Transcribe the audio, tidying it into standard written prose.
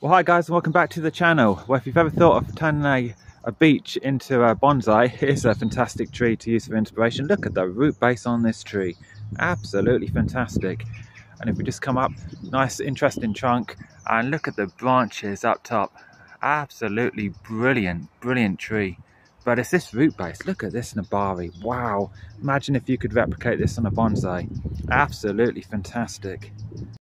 Well, hi guys, and welcome back to the channel. Well, if you've ever thought of turning a beech into a bonsai, here's a fantastic tree to use for inspiration. Look at the root base on this tree, absolutely fantastic. And if we just come up, nice interesting trunk, and look at the branches up top, absolutely brilliant tree. But it's this root base, look at this Nebari, wow. Imagine if you could replicate this on a bonsai, absolutely fantastic.